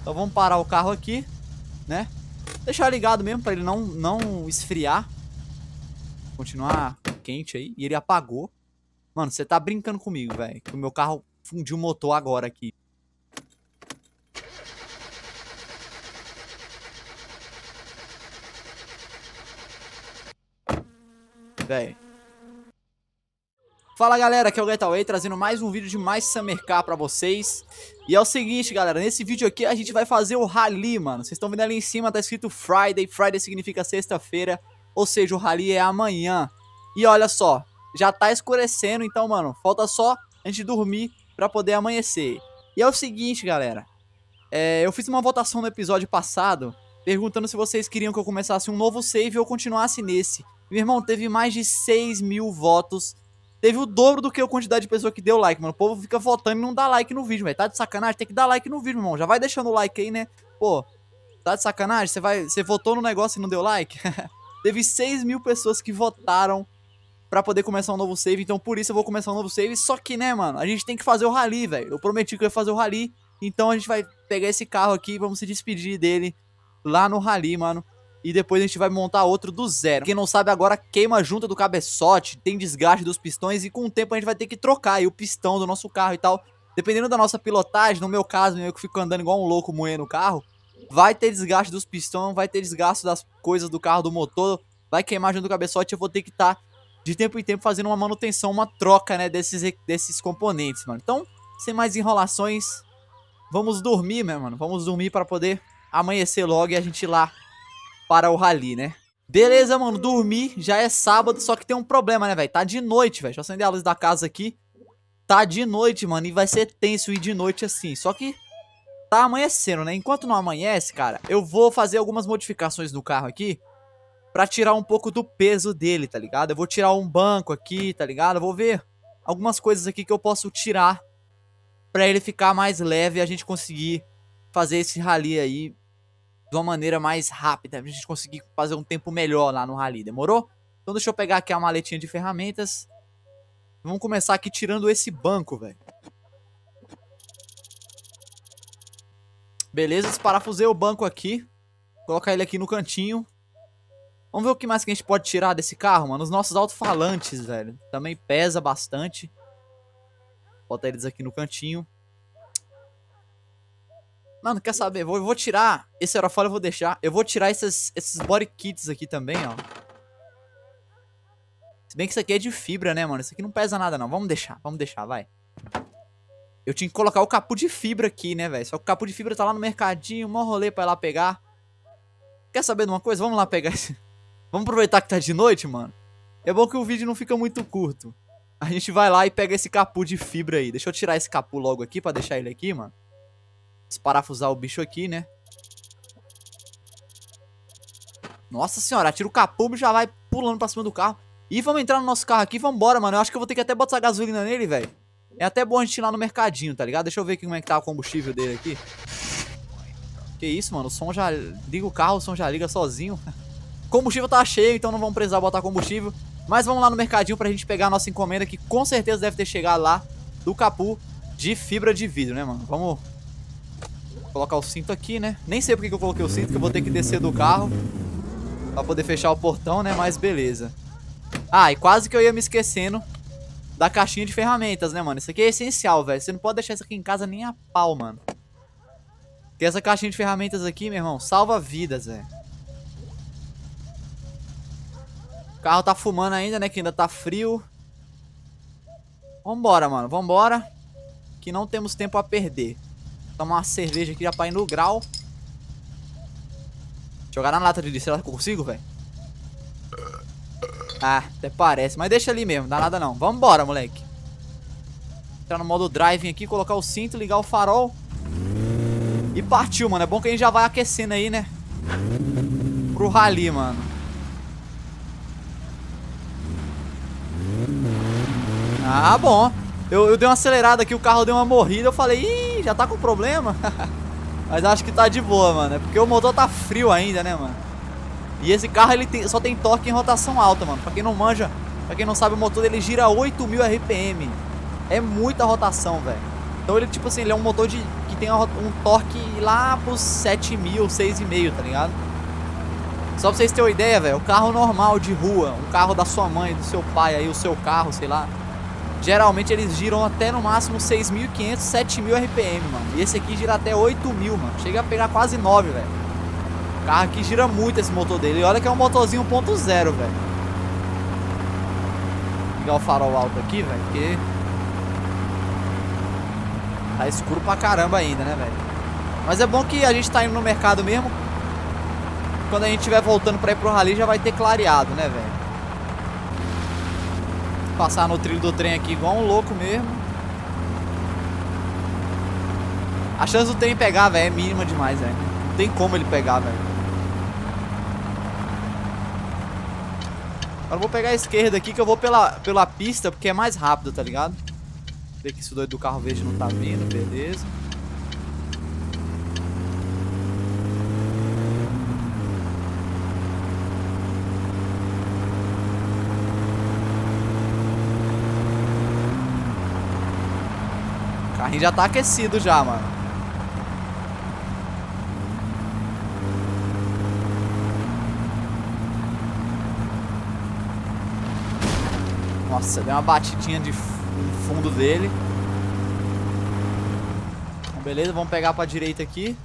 Então vamos parar o carro aqui, né? Deixar ligado mesmo pra ele não esfriar. Continuar quente aí. E ele apagou. Mano, você tá brincando comigo, velho. Que o meu carro fundiu o motor agora aqui. Velho. Fala galera, aqui é o Getaway trazendo mais um vídeo de mais Summer Car pra vocês. E é o seguinte galera, nesse vídeo aqui a gente vai fazer o Rally, mano. Vocês estão vendo ali em cima, tá escrito Friday. Friday significa sexta-feira, ou seja, o Rally é amanhã. E olha só, já tá escurecendo, então mano, falta só a gente dormir pra poder amanhecer. E é o seguinte galera, eu fiz uma votação no episódio passado, perguntando se vocês queriam que eu começasse um novo save ou continuasse nesse. Meu irmão, teve mais de 6.000 votos. Teve o dobro do que a quantidade de pessoa que deu like, mano. O povo fica votando e não dá like no vídeo, velho. Tá de sacanagem? Tem que dar like no vídeo, irmão. Já vai deixando o like aí, né? Pô, tá de sacanagem? Você votou no negócio e não deu like? Teve 6.000 pessoas que votaram pra poder começar um novo save. Então por isso eu vou começar um novo save. Só que, né, mano, a gente tem que fazer o rally, velho. Eu prometi que eu ia fazer o rally. Então a gente vai pegar esse carro aqui e vamos se despedir dele lá no rally, mano. E depois a gente vai montar outro do zero. Quem não sabe agora, queima a junta do cabeçote, tem desgaste dos pistões e com o tempo a gente vai ter que trocar aí o pistão do nosso carro e tal. Dependendo da nossa pilotagem, no meu caso, eu que fico andando igual um louco moendo o carro, vai ter desgaste dos pistões, vai ter desgaste das coisas do carro, do motor, vai queimar a junta do cabeçote e eu vou ter que estar de tempo em tempo fazendo uma manutenção, uma troca, né, desses componentes, mano. Então, sem mais enrolações, vamos dormir, né, mano? Vamos dormir para poder amanhecer logo e a gente ir lá para o rally, né? Beleza, mano, dormi, já é sábado, só que tem um problema, né, velho? Tá de noite, velho. Deixa eu acender a luz da casa aqui. Tá de noite, mano, e vai ser tenso ir de noite assim. Só que tá amanhecendo, né? Enquanto não amanhece, cara, eu vou fazer algumas modificações no carro aqui pra tirar um pouco do peso dele, tá ligado? Eu vou tirar um banco aqui, tá ligado? Eu vou ver algumas coisas aqui que eu posso tirar pra ele ficar mais leve e a gente conseguir fazer esse rally aí de uma maneira mais rápida, pra gente conseguir fazer um tempo melhor lá no rally, demorou? Então deixa eu pegar aqui a maletinha de ferramentas. Vamos começar aqui tirando esse banco, velho. Beleza, desparafusei o banco aqui. Colocar ele aqui no cantinho. Vamos ver o que mais que a gente pode tirar desse carro, mano. Os nossos alto-falantes, velho, também pesa bastante. Bota eles aqui no cantinho. Mano, quer saber? Eu vou tirar esse aerofólio, eu vou deixar. Eu vou tirar esses body kits aqui também, ó. Se bem que isso aqui é de fibra, né, mano? Isso aqui não pesa nada, não. Vamos deixar, vai. Eu tinha que colocar o capô de fibra aqui, né, velho? Só que o capô de fibra tá lá no mercadinho, mó rolê pra ir lá pegar. Quer saber de uma coisa? Vamos lá pegar esse... Vamos aproveitar que tá de noite, mano. É bom que o vídeo não fica muito curto. A gente vai lá e pega esse capô de fibra aí. Deixa eu tirar esse capô logo aqui pra deixar ele aqui, mano. Desparafusar o bicho aqui, né? Nossa senhora, tira o capô e já vai pulando pra cima do carro. E vamos entrar no nosso carro aqui, vambora, mano. Eu acho que eu vou ter que até botar gasolina nele, velho. É até bom a gente ir lá no mercadinho, tá ligado? Deixa eu ver aqui como é que tá o combustível dele aqui. Que isso, mano, o som já... Liga o carro, o som já liga sozinho. O combustível tá cheio, então não vamos precisar botar combustível. Mas vamos lá no mercadinho pra gente pegar a nossa encomenda, que com certeza deve ter chegado lá do capô de fibra de vidro, né, mano? Vamos... colocar o cinto aqui, né? Nem sei porque que eu coloquei o cinto, que eu vou ter que descer do carro pra poder fechar o portão, né? Mas beleza. Ah, e quase que eu ia me esquecendo da caixinha de ferramentas, né, mano? Isso aqui é essencial, velho. Você não pode deixar isso aqui em casa nem a pau, mano. Porque essa caixinha de ferramentas aqui, meu irmão, salva vidas, velho. O carro tá fumando ainda, né? Que ainda tá frio. Vambora, mano. Vambora. Que não temos tempo a perder. Tomar uma cerveja aqui já pra ir no grau. Jogar na lata de lixo. Será que eu consigo, velho? Ah, até parece. Mas deixa ali mesmo, não dá nada não. Vambora, moleque. Entrar no modo driving aqui, colocar o cinto, ligar o farol. E partiu, mano. É bom que a gente já vai aquecendo aí, né? Pro rally, mano. Ah, bom. Eu dei uma acelerada aqui, o carro deu uma morrida. Eu falei, ih, já tá com problema. Mas acho que tá de boa, mano. É porque o motor tá frio ainda, né, mano? E esse carro, ele só tem torque em rotação alta, mano. Pra quem não manja, pra quem não sabe, o motor dele gira 8.000 RPM. É muita rotação, velho. Então ele, tipo assim, ele é um motor que tem um torque lá pros 7.000, 6.500, tá ligado? Só pra vocês terem uma ideia, velho, o carro normal de rua, um carro da sua mãe, do seu pai, aí o seu carro, sei lá, geralmente eles giram até no máximo 6.500, 7.000 RPM, mano. E esse aqui gira até 8.000, mano. Chega a pegar quase 9, velho. O carro aqui gira muito esse motor dele. E olha que é um motorzinho 1.0, velho. Vou ligar o farol alto aqui, velho, porque tá escuro pra caramba ainda, né, velho? Mas é bom que a gente tá indo no mercado mesmo. Quando a gente estiver voltando pra ir pro rally já vai ter clareado, né, velho? Passar no trilho do trem aqui igual um louco mesmo. A chance do trem pegar, velho, é mínima demais, velho. Não tem como ele pegar, velho. Agora eu vou pegar a esquerda aqui que eu vou pela pista porque é mais rápido, tá ligado? Ver que esse doido do carro verde não tá vindo, beleza. O carrinho já tá aquecido já, mano. Nossa, deu uma batidinha no fundo dele. Então, beleza, vamos pegar pra direita aqui.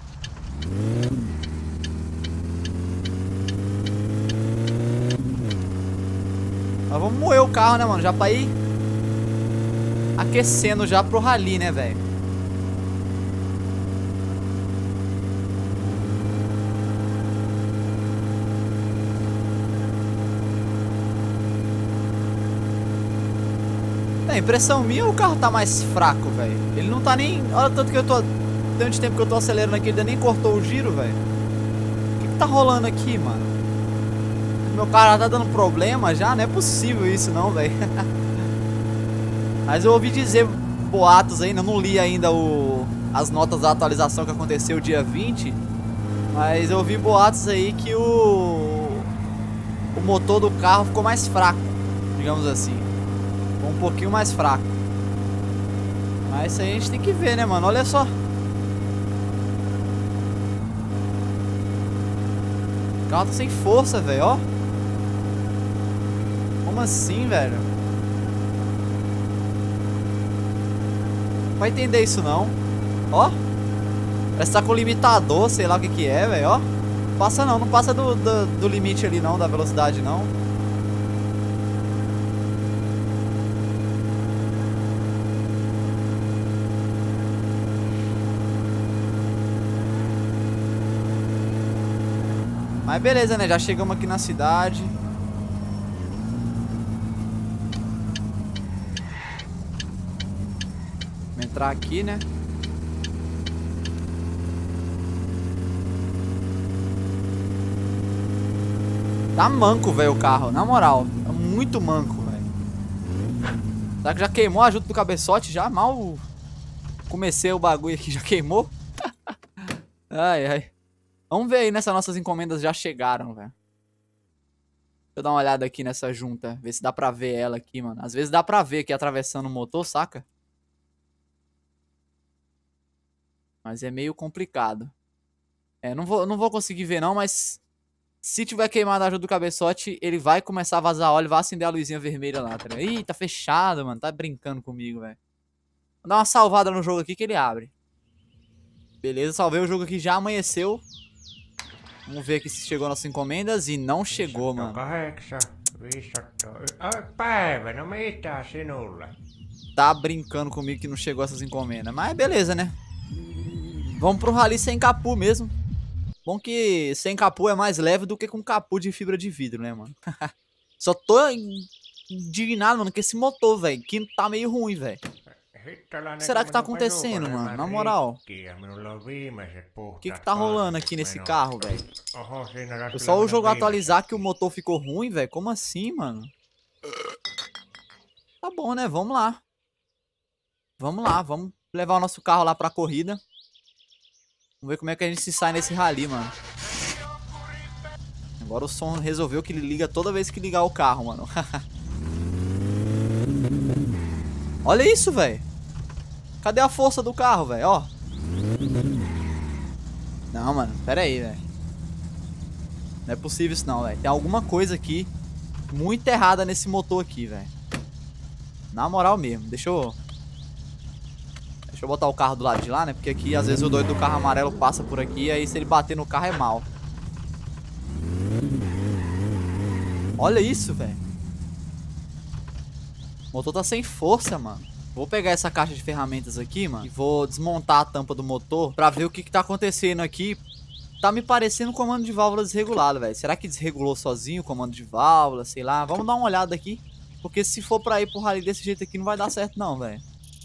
Mas vamos moer o carro, né, mano? Já pra ir aquecendo já pro rally, né, velho? É, impressão minha, o carro tá mais fraco, velho. Ele não tá nem... Olha tanto que eu tô... Tanto de tempo que eu tô acelerando aqui, ele ainda nem cortou o giro, velho. O que tá rolando aqui, mano? Meu carro tá dando problema já? Não é possível isso não, velho. Mas eu ouvi dizer boatos ainda, não li ainda as notas da atualização que aconteceu dia 20. Mas eu ouvi boatos aí que o motor do carro ficou mais fraco, digamos assim. Ficou um pouquinho mais fraco. Mas isso aí a gente tem que ver, né, mano? Olha só. O carro tá sem força, velho, ó. Como assim, velho? Não vai entender isso não. Ó. Parece que tá com limitador, sei lá o que que é, velho, ó. Passa não, não passa do limite ali não, da velocidade não. Mas beleza, né? Já chegamos aqui na cidade. Vamos entrar aqui, né? Tá manco, velho, o carro. Na moral, tá muito manco, velho. Será que já queimou a ajuda do cabeçote? Já mal comecei o bagulho aqui, já queimou? Ai, ai. Vamos ver aí nessas nossas encomendas já chegaram, velho. Deixa eu dar uma olhada aqui nessa junta. Ver se dá pra ver ela aqui, mano. Às vezes dá pra ver aqui atravessando o motor, saca? Mas é meio complicado. É, não vou conseguir ver não, mas... Se tiver queimado a ajuda do cabeçote, ele vai começar a vazar óleo, vai acender a luzinha vermelha lá, tá ligado? Ih, tá fechado, mano. Tá brincando comigo, velho. Vou dar uma salvada no jogo aqui que ele abre. Beleza, salvei o jogo aqui, já amanheceu. Vamos ver aqui se chegou nossas encomendas. E não chegou, mano. Tá brincando comigo que não chegou essas encomendas. Mas beleza, né? Vamos pro rally sem capu mesmo. Bom que sem capu é mais leve do que com capu de fibra de vidro, né, mano? Só tô indignado, mano, com esse motor, velho. Que tá meio ruim, velho. O que será que tá acontecendo, mano? Na moral. O que tá rolando aqui nesse carro, velho? Foi só o jogo atualizar que o motor ficou ruim, velho? Como assim, mano? Tá bom, né? Vamos lá. Vamos lá, vamos levar o nosso carro lá pra corrida. Vamos ver como é que a gente se sai nesse rally, mano. Agora o som resolveu que ele liga toda vez que ligar o carro, mano. Olha isso, velho. Cadê a força do carro, velho? Ó. Não, mano, pera aí, velho. Não é possível isso não, velho. Tem alguma coisa aqui muito errada nesse motor aqui, velho. Na moral mesmo. Deixa eu botar o carro do lado de lá, né? Porque aqui, às vezes, o doido do carro amarelo passa por aqui. Aí, se ele bater no carro, é mal. Olha isso, velho. O motor tá sem força, mano. Vou pegar essa caixa de ferramentas aqui, mano, e vou desmontar a tampa do motor pra ver o que tá acontecendo aqui. Tá me parecendo um comando de válvula desregulado, velho. Será que desregulou sozinho o comando de válvula? Sei lá. Vamos dar uma olhada aqui. Porque se for pra ir pro rally desse jeito aqui, não vai dar certo não, velho.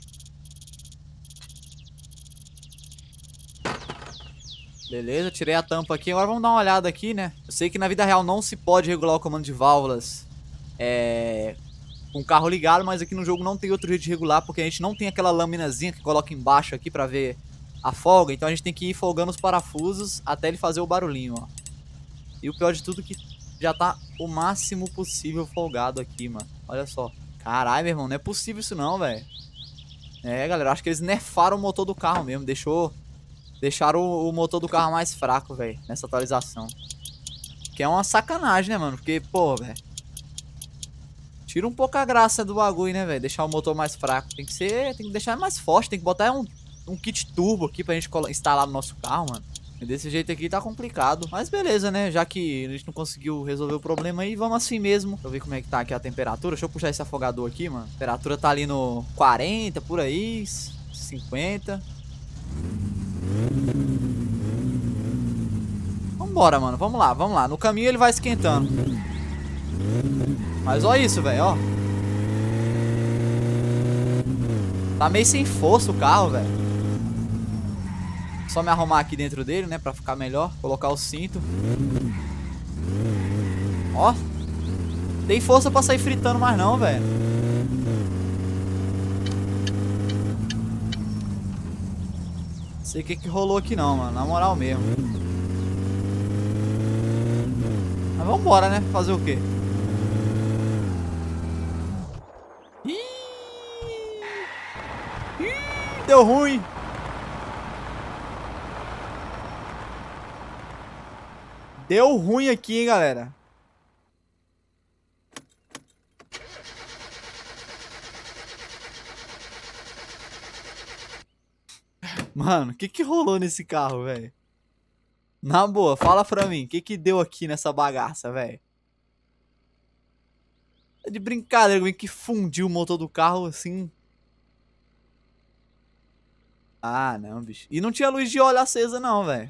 Beleza, tirei a tampa aqui. Agora vamos dar uma olhada aqui, né? Eu sei que na vida real não se pode regular o comando de válvulas com o carro ligado, mas aqui no jogo não tem outro jeito de regular, porque a gente não tem aquela laminazinha que coloca embaixo aqui pra ver a folga. Então a gente tem que ir folgando os parafusos até ele fazer o barulhinho, ó. E o pior de tudo é que já tá o máximo possível folgado aqui, mano. Olha só. Caralho, meu irmão, não é possível isso não, velho. É, galera, acho que eles nerfaram o motor do carro mesmo. Deixaram o motor do carro mais fraco, velho, nessa atualização. Que é uma sacanagem, né, mano? Porque, pô, velho, tira um pouco a graça do bagulho, né, velho? Deixar o motor mais fraco. Tem que deixar mais forte. Tem que botar um kit turbo aqui pra gente instalar no nosso carro, mano. E desse jeito aqui tá complicado. Mas beleza, né? Já que a gente não conseguiu resolver o problema aí, vamos assim mesmo. Deixa eu ver como é que tá aqui a temperatura. Deixa eu puxar esse afogador aqui, mano. A temperatura tá ali no 40, por aí, 50. Vambora, mano. Vamos lá, vamos lá. No caminho ele vai esquentando. Mas olha isso, velho, ó. Tá meio sem força o carro, velho. Só me arrumar aqui dentro dele, né, pra ficar melhor. Colocar o cinto. Ó. Tem força pra sair fritando mais não, velho. Não sei o que rolou aqui não, mano. Na moral mesmo. Mas vambora, né? Fazer o quê? Deu ruim. Deu ruim aqui, hein, galera. Mano, o que rolou nesse carro, velho? Na boa, fala pra mim. O que deu aqui nessa bagaça, velho? É de brincadeira, como é que fundiu o motor do carro assim? Ah, não, bicho. E não tinha luz de óleo acesa, não, velho.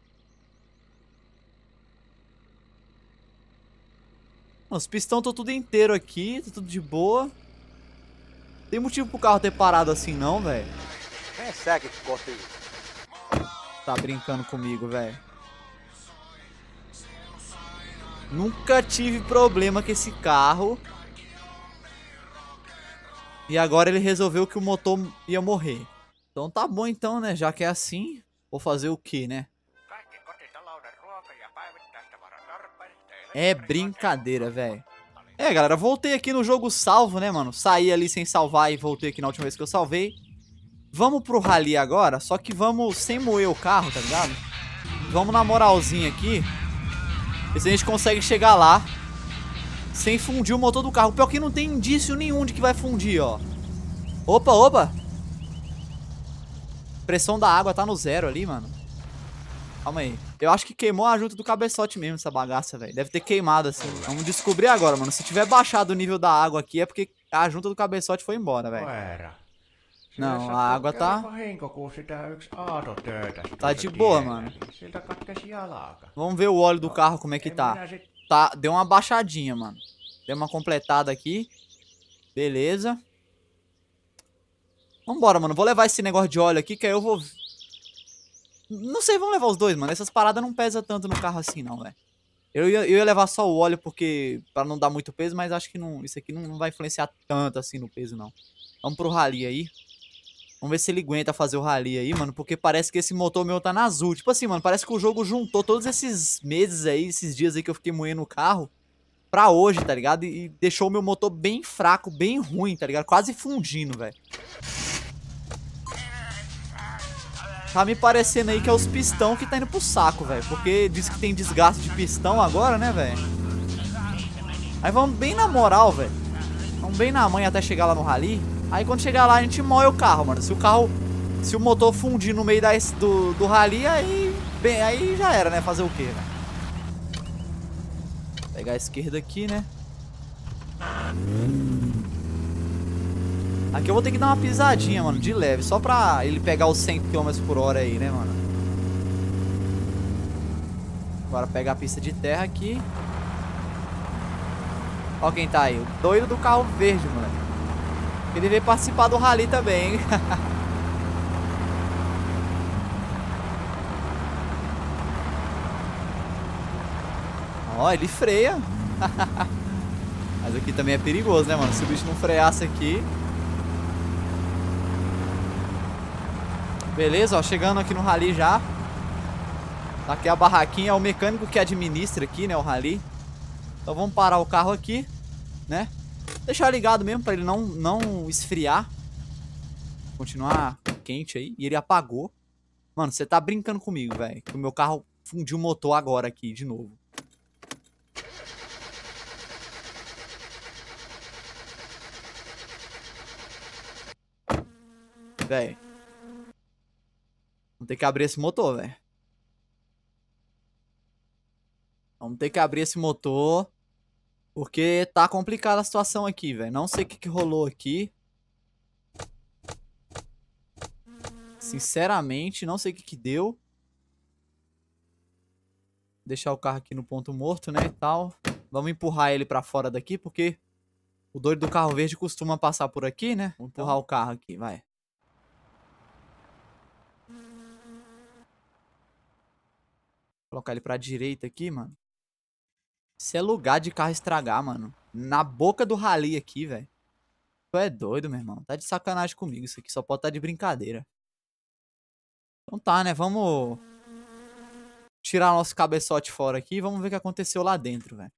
Os pistões estão tudo inteiro aqui, tá tudo de boa. Tem motivo pro carro ter parado assim, não, velho. Tá brincando comigo, velho. Nunca tive problema com esse carro. E agora ele resolveu que o motor ia morrer. Então tá bom então, né? Já que é assim, vou fazer o que, né? É brincadeira, velho. É, galera, voltei aqui no jogo salvo, né, mano? Saí ali sem salvar e voltei aqui na última vez que eu salvei. Vamos pro rally agora, só que vamos sem moer o carro, tá ligado? Vamos na moralzinha aqui. Ver se a gente consegue chegar lá sem fundir o motor do carro. Pior que não tem indício nenhum de que vai fundir, ó. Opa, opa. Pressão da água tá no zero ali, mano. Calma aí. Eu acho que queimou a junta do cabeçote mesmo, essa bagaça, velho. Deve ter queimado, assim. Vamos descobrir agora, mano. Se tiver baixado o nível da água aqui, é porque a junta do cabeçote foi embora, velho. Não, a água tá... Tá de boa, mano. Vamos ver o óleo do carro, como é que tá. Deu uma baixadinha, mano. Deu uma completada aqui. Beleza. Vambora, mano. Vou levar esse negócio de óleo aqui, que aí eu vou... Não sei, vamos levar os dois, mano. Essas paradas não pesam tanto no carro assim, não, velho. Eu ia levar só o óleo porque... Pra não dar muito peso, mas acho que não, isso aqui não vai influenciar tanto assim no peso, não. Vamos pro rally aí. Vamos ver se ele aguenta fazer o rally aí, mano. Porque parece que esse motor meu tá na azul. Tipo assim, mano, parece que o jogo juntou todos esses meses aí, esses dias aí que eu fiquei moendo o carro pra hoje, tá ligado? E deixou o meu motor bem fraco, bem ruim, tá ligado? Quase fundindo, velho. Tá me parecendo aí que é os pistão que tá indo pro saco, velho. Porque diz que tem desgaste de pistão agora, né, velho? Aí vamos bem na moral, velho. Vamos bem na manha até chegar lá no rally. Aí quando chegar lá a gente moe o carro, mano. Se o motor fundir no meio do rally, aí já era, né? Fazer o quê, velho? Pegar a esquerda aqui, né? Aqui eu vou ter que dar uma pisadinha, mano, de leve. Só pra ele pegar os 100 km por hora aí, né, mano? Agora pegar a pista de terra aqui. Ó quem tá aí. O doido do carro verde, moleque. Ele veio participar do rally também, hein? Ó, ele freia. Mas aqui também é perigoso, né, mano? Se o bicho não freasse aqui... Beleza, ó, chegando aqui no rally já. Tá aqui a barraquinha, é o mecânico que administra aqui, né, o rally. Então vamos parar o carro aqui, né? Deixar ligado mesmo pra ele não esfriar. Continuar quente aí. E ele apagou. Mano, você tá brincando comigo, velho. Que o meu carro fundiu o motor agora aqui, de novo. Velho. Vamos ter que abrir esse motor, velho. Vamos ter que abrir esse motor. Porque tá complicada a situação aqui, velho. Não sei o que rolou aqui. Sinceramente, não sei o que deu. Deixar o carro aqui no ponto morto, né, e tal. Vamos empurrar ele pra fora daqui, porque o doido do carro verde costuma passar por aqui, né? Vamos empurrar o carro aqui, vai. Colocar ele pra direita aqui, mano. Isso é lugar de carro estragar, mano. Na boca do rally aqui, velho. Tu é doido, meu irmão. Tá de sacanagem comigo. Isso aqui só pode estar de brincadeira. Então tá, né? Vamos tirar nosso cabeçote fora aqui e vamos ver o que aconteceu lá dentro, velho.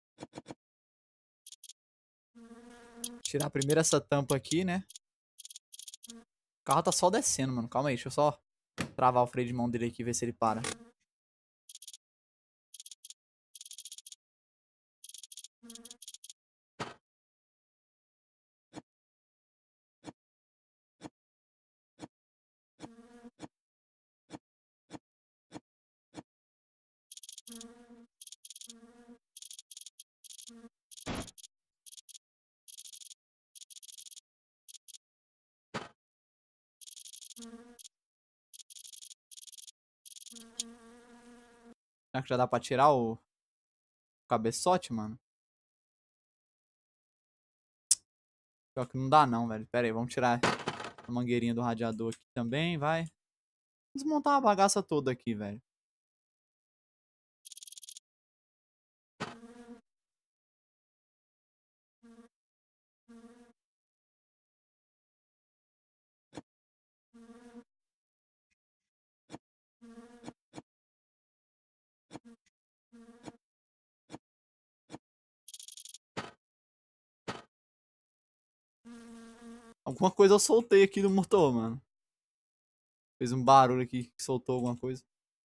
Tirar primeiro essa tampa aqui, né? O carro tá só descendo, mano. Calma aí, deixa eu só travar o freio de mão dele aqui e ver se ele para. Será que já dá pra tirar o cabeçote, mano? Pior que não dá não, velho. Pera aí, vamos tirar a mangueirinha do radiador aqui também, vai. Desmontar a bagaça toda aqui, velho. Alguma coisa eu soltei aqui do motor, mano. Fez um barulho aqui que soltou alguma coisa.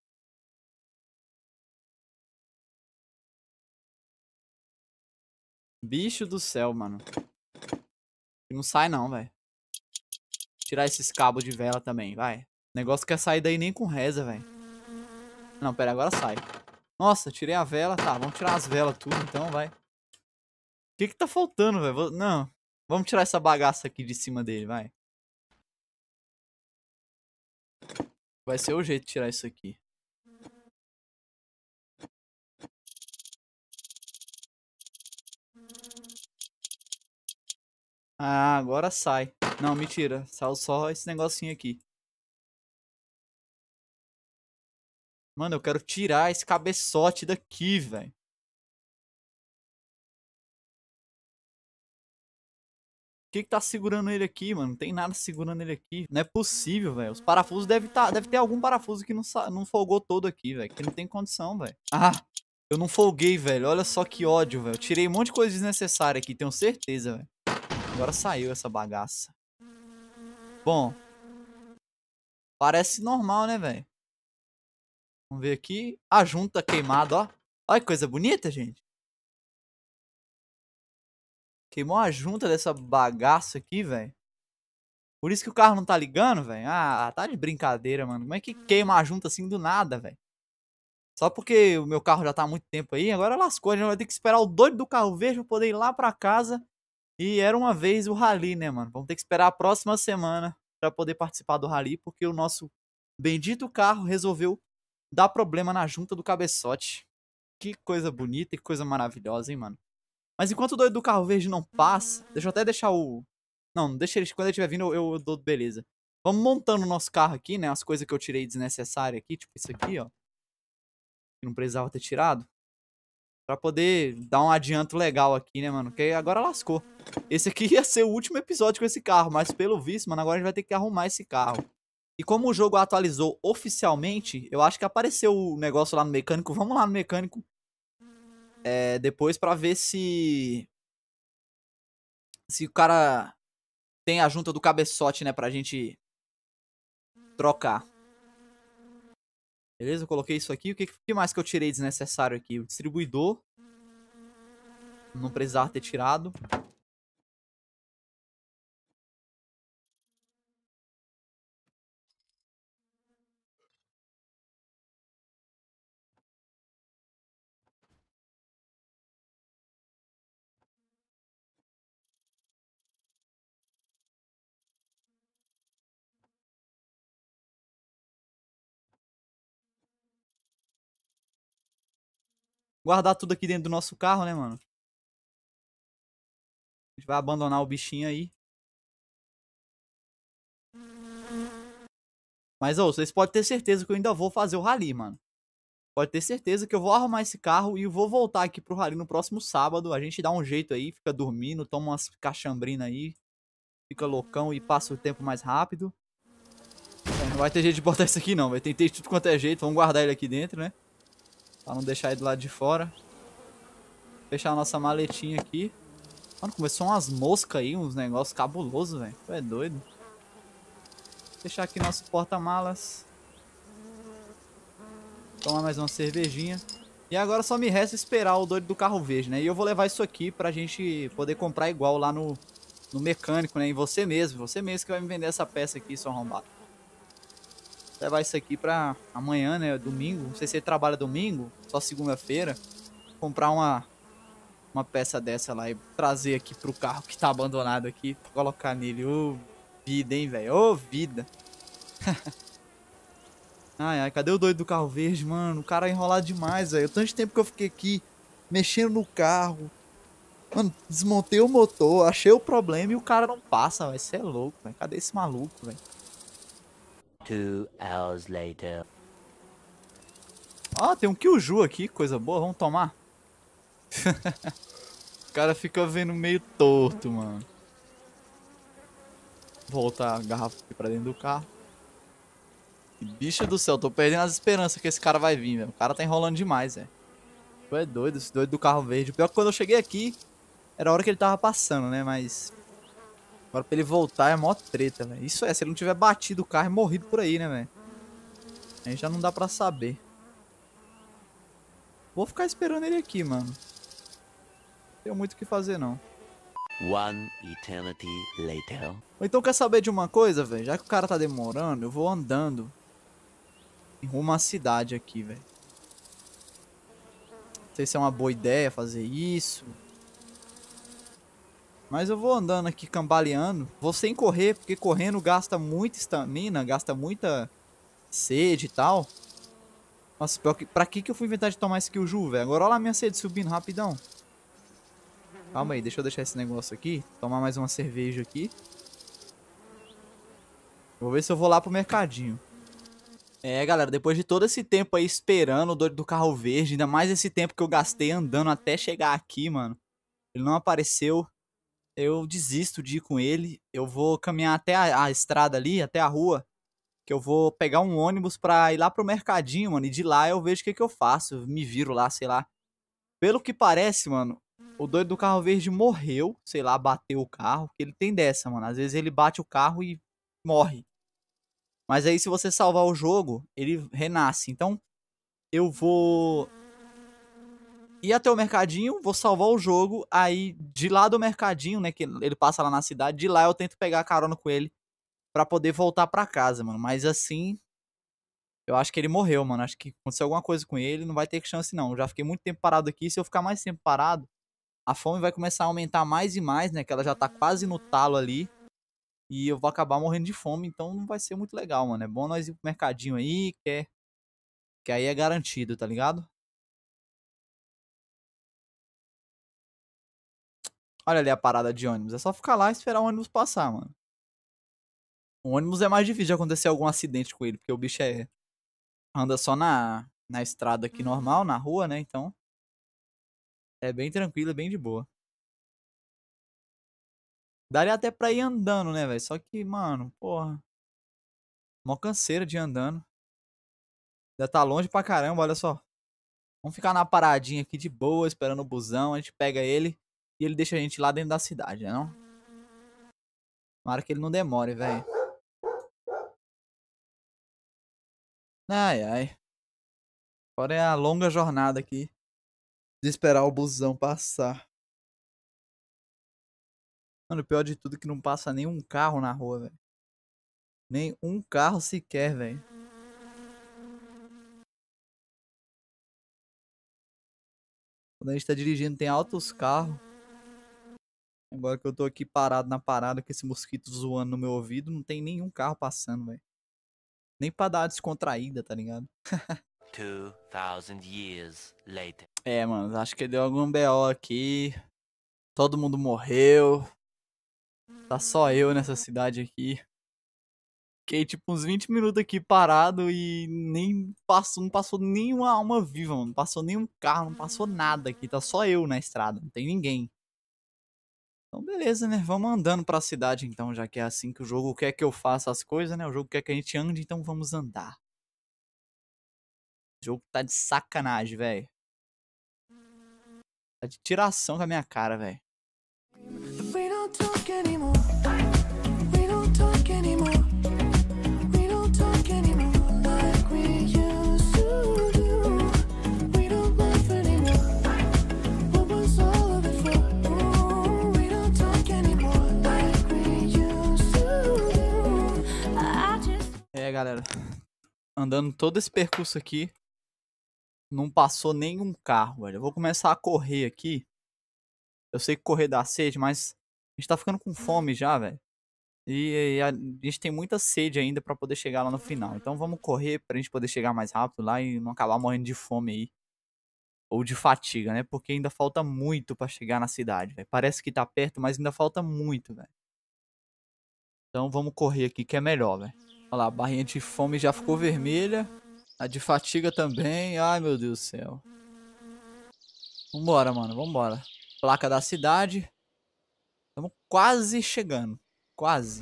Bicho do céu, mano. Não sai não, velho. Tirar esses cabos de vela também, vai. O negócio quer sair daí nem com reza, velho. Não, pera, agora sai. Nossa, tirei a vela. Tá, vamos tirar as velas tudo então, vai. O que tá faltando, velho? Não. Vamos tirar essa bagaça aqui de cima dele, vai. Vai ser o jeito de tirar isso aqui. Ah, agora sai. Não, mentira. Saiu só esse negocinho aqui. Mano, eu quero tirar esse cabeçote daqui, velho. O que tá segurando ele aqui, mano? Não tem nada segurando ele aqui. Não é possível, velho. Os parafusos deve ter algum parafuso que não folgou todo aqui, velho. Que não tem condição, velho. Ah, eu não folguei, velho. Olha só que ódio, velho. Eu tirei um monte de coisa desnecessária aqui, tenho certeza, velho. Agora saiu essa bagaça. Bom, Parece normal, né, velho? Vamos ver aqui. A junta queimada, ó. Olha que coisa bonita, gente. Queimou a junta dessa bagaça aqui, velho. Por isso que o carro não tá ligando, velho. Ah, tá de brincadeira, mano. Como é que queima a junta assim do nada, velho? Só porque o meu carro já tá há muito tempo aí, agora lascou. A gente vai ter que esperar o doido do carro verde pra poder ir lá pra casa. E era uma vez o rally, né, mano? Vamos ter que esperar a próxima semana pra poder participar do rally, porque o nosso bendito carro resolveu dar problema na junta do cabeçote. Que coisa bonita e coisa maravilhosa, hein, mano? Mas enquanto o doido do carro verde não passa, deixa eu até deixar o... Não, deixa ele, quando ele estiver vindo eu dou beleza. Vamos montando o nosso carro aqui, né? As coisas que eu tirei desnecessárias aqui, tipo isso aqui, ó. Que não precisava ter tirado. Pra poder dar um adianto legal aqui, né, mano? Porque agora lascou. Esse aqui ia ser o último episódio com esse carro, mas pelo visto, mano, agora a gente vai ter que arrumar esse carro. E como o jogo atualizou oficialmente, eu acho que apareceu o negócio lá no mecânico. Vamos lá no mecânico depois pra ver se o cara tem a junta do cabeçote, né, pra gente trocar. Beleza, eu coloquei isso aqui. O que mais que eu tirei desnecessário aqui? O distribuidor. Não precisava ter tirado. Guardar tudo aqui dentro do nosso carro, né, mano? A gente vai abandonar o bichinho aí. Mas, ô, vocês podem ter certeza que eu ainda vou fazer o rally, mano. Pode ter certeza que eu vou arrumar esse carro e vou voltar aqui pro rally no próximo sábado. A gente dá um jeito aí, fica dormindo, toma umas cachambrinas aí, fica loucão e passa o tempo mais rápido. Não vai ter jeito de botar isso aqui não, vai ter de tudo quanto é jeito. Vamos guardar ele aqui dentro, né? Pra não deixar ele do lado de fora. Fechar a nossa maletinha aqui. Mano, começou umas moscas aí, uns negócios cabulosos, velho. Tu é doido. Fechar aqui nosso porta-malas. Tomar mais uma cervejinha. E agora só me resta esperar o doido do carro verde, né? E eu vou levar isso aqui pra gente poder comprar igual lá no mecânico, né? E você mesmo que vai me vender essa peça aqui, seu arrombado. Vou levar isso aqui pra amanhã, né? Domingo. Não sei se ele trabalha domingo, só segunda-feira. Comprar uma peça dessa lá e trazer aqui pro carro que tá abandonado aqui. Colocar nele. Ô, vida, hein, velho? Ô, vida. Ai, ai, cadê o doido do carro verde, mano? O cara é enrolado demais, velho. Tanto tempo que eu fiquei aqui mexendo no carro. Mano, desmontei o motor, achei o problema e o cara não passa, velho. Você é louco, velho. Cadê esse maluco, velho? 2 hours later. Ó, tem um Kyuju aqui, coisa boa. Vamos tomar? O cara fica vendo meio torto, mano. Voltar a garrafa aqui pra dentro do carro. Bicho do céu, tô perdendo as esperanças que esse cara vai vir, velho. O cara tá enrolando demais, velho. Tu é doido, esse doido do carro verde. Pior que quando eu cheguei aqui, era a hora que ele tava passando, né? Mas agora pra ele voltar é mó treta, velho. Isso é, se ele não tiver batido o carro e morrido por aí, né, velho? Aí já não dá pra saber. Vou ficar esperando ele aqui, mano. Não tenho muito o que fazer, não. 1 eternity later. Ou então quer saber de uma coisa, velho? Já que o cara tá demorando, eu vou andando em rumo à cidade aqui, velho. Não sei se é uma boa ideia fazer isso. Mas eu vou andando aqui cambaleando. Vou sem correr, porque correndo gasta muita estamina, gasta muita sede e tal. Nossa, pra que eu fui inventar de tomar esse Kyuju, velho? Agora olha a minha sede subindo rapidão. Calma aí, deixa eu deixar esse negócio aqui. Tomar mais uma cerveja aqui. Vou ver se eu vou lá pro mercadinho. É, galera, depois de todo esse tempo aí esperando o doido do carro verde, ainda mais esse tempo que eu gastei andando até chegar aqui, mano. Ele não apareceu. Eu desisto de ir com ele. Eu vou caminhar até a estrada ali, até a rua. Que eu vou pegar um ônibus pra ir lá pro mercadinho, mano. E de lá eu vejo o que que eu faço. Eu me viro lá, sei lá. Pelo que parece, mano, o doido do carro verde morreu. Sei lá, bateu o carro. Ele tem dessa, mano. Às vezes ele bate o carro e morre. Mas aí se você salvar o jogo, ele renasce. Então eu vou ir até o mercadinho, vou salvar o jogo, aí de lá do mercadinho, né, que ele passa lá na cidade, de lá eu tento pegar a carona com ele pra poder voltar pra casa, mano. Mas assim, eu acho que ele morreu, mano. Acho que aconteceu alguma coisa com ele, não vai ter chance não. Eu já fiquei muito tempo parado aqui, se eu ficar mais tempo parado, a fome vai começar a aumentar mais e mais, né, que ela já tá quase no talo ali. E eu vou acabar morrendo de fome, então não vai ser muito legal, mano. É bom nós ir pro mercadinho aí, que aí é garantido, tá ligado? Olha ali a parada de ônibus. É só ficar lá e esperar o ônibus passar, mano. O ônibus é mais difícil de acontecer algum acidente com ele, porque o bicho anda só na estrada aqui normal, na rua, né? Então é bem tranquilo, é bem de boa. Daria até pra ir andando, né, velho? Só que, mano, porra. Mó canseira de ir andando. Ainda tá longe pra caramba, olha só. Vamos ficar na paradinha aqui de boa, esperando o busão. A gente pega ele e ele deixa a gente lá dentro da cidade, né não? Tomara que ele não demore, velho. Ai, ai. Agora é a longa jornada aqui de esperar o busão passar. Mano, o pior de tudo é que não passa nenhum carro na rua, velho. Nem um carro sequer, velho. Quando a gente tá dirigindo, tem altos carros. Agora que eu tô aqui parado na parada com esse mosquito zoando no meu ouvido, não tem nenhum carro passando, velho. Nem pra dar uma descontraída, tá ligado? 2000 years later. É, mano, acho que deu algum BO aqui. Todo mundo morreu. Tá só eu nessa cidade aqui. Fiquei tipo uns 20 minutos aqui parado e nem passou, não passou nenhuma alma viva, mano. Não passou nenhum carro, não passou nada aqui. Tá só eu na estrada, não tem ninguém. Então beleza, né? Vamos andando pra cidade então, já que é assim que o jogo quer que eu faça as coisas, né? O jogo quer que a gente ande, então vamos andar. O jogo tá de sacanagem, velho. Tá de tiração com a minha cara, velho. We don't talk anymore. We don't talk anymore. We don't talk anymore like we used to do. We don't laugh anymore. What was all of it for? Ooh, we don't talk anymore like we used to do. I just É, galera. Andando todo esse percurso aqui, não passou nenhum carro, velho. Eu vou começar a correr aqui. Eu sei que correr dá sede, mas a gente tá ficando com fome já, velho. E a gente tem muita sede ainda pra poder chegar lá no final. Então vamos correr pra gente poder chegar mais rápido lá e não acabar morrendo de fome aí. Ou de fatiga, né? Porque ainda falta muito pra chegar na cidade, velho. Parece que tá perto, mas ainda falta muito, velho. Então vamos correr aqui que é melhor, velho. Olha lá, a barrinha de fome já ficou vermelha. A de fatiga também. Ai, meu Deus do céu. Vambora, mano. Vambora. Placa da cidade. Estamos quase chegando. Quase.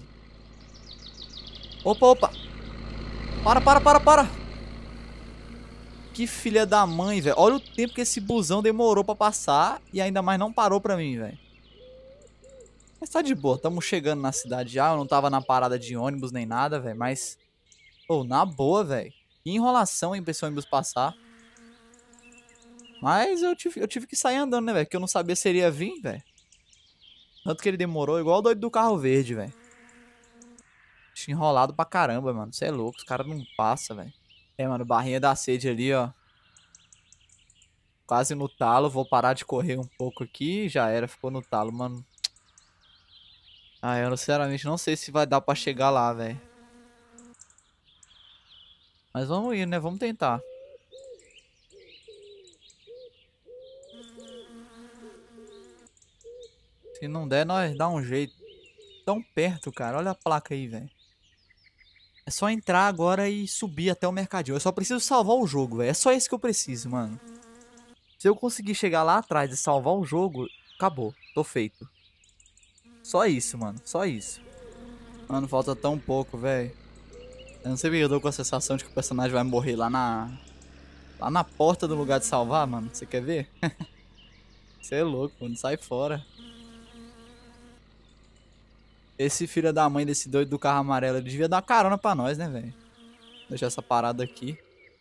Opa, opa. Para. Que filha da mãe, velho. Olha o tempo que esse busão demorou pra passar. E ainda mais não parou pra mim, velho. Mas tá de boa. Estamos chegando na cidade já. Eu não tava na parada de ônibus nem nada, velho. Mas... Pô, na boa, velho. Que enrolação, hein, pra esse ônibus passar. Mas eu tive que sair andando, né, velho? Porque eu não sabia se ele ia vir, velho. Tanto que ele demorou, igual o doido do carro verde, velho. Enrolado pra caramba, mano. Você é louco, os caras não passam, velho. É, mano, barrinha da sede ali, ó. Quase no talo. Vou parar de correr um pouco aqui. Já era, ficou no talo, mano. Ah, eu sinceramente não sei se vai dar pra chegar lá, velho. Mas vamos ir, né? Vamos tentar. Se não der, nós dá um jeito. Tão perto, cara. Olha a placa aí, velho. É só entrar agora e subir até o mercadinho. Eu só preciso salvar o jogo, velho. É só isso que eu preciso, mano. Se eu conseguir chegar lá atrás e salvar o jogo, acabou. Tô feito. Só isso, mano. Só isso. Mano, falta tão pouco, velho. Eu não sei porque eu tô com a sensação de que o personagem vai morrer lá na porta do lugar de salvar, mano. Você quer ver? Você é louco, mano. Sai fora. Esse filho da mãe desse doido do carro amarelo, ele devia dar uma carona pra nós, né, velho? Deixar essa parada aqui.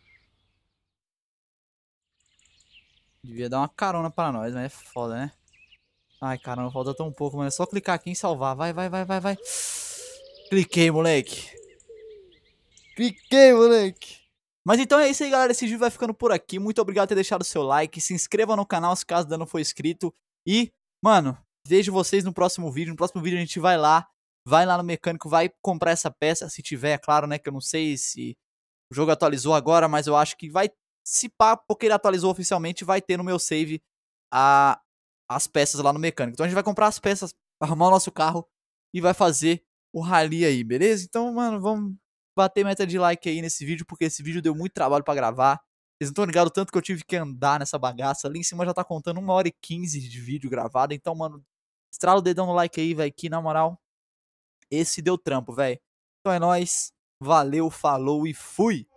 Devia dar uma carona pra nós, mas é foda, né? Ai, caramba, falta tão pouco, mano. É só clicar aqui em salvar. Vai, vai, vai, vai, vai. Cliquei, moleque. Cliquei, moleque. Mas então é isso aí, galera. Esse vídeo vai ficando por aqui. Muito obrigado por ter deixado o seu like. Se inscreva no canal se caso ainda não for inscrito. E, mano, vejo vocês no próximo vídeo. No próximo vídeo a gente vai lá. Vai lá no mecânico, vai comprar essa peça. Se tiver, é claro, né? Que eu não sei se o jogo atualizou agora, mas eu acho que vai. Se pá, porque ele atualizou oficialmente, vai ter no meu save as peças lá no mecânico. Então a gente vai comprar as peças, arrumar o nosso carro e vai fazer o rally aí, beleza? Então, mano, vamos bater meta de like aí nesse vídeo, porque esse vídeo deu muito trabalho pra gravar. Vocês não estão ligados o tanto que eu tive que andar nessa bagaça. Ali em cima já tá contando 1h15 de vídeo gravado. Então, mano, estrala o dedão no like aí, velho, que na moral, esse deu trampo, velho. Então é nóis, valeu, falou e fui!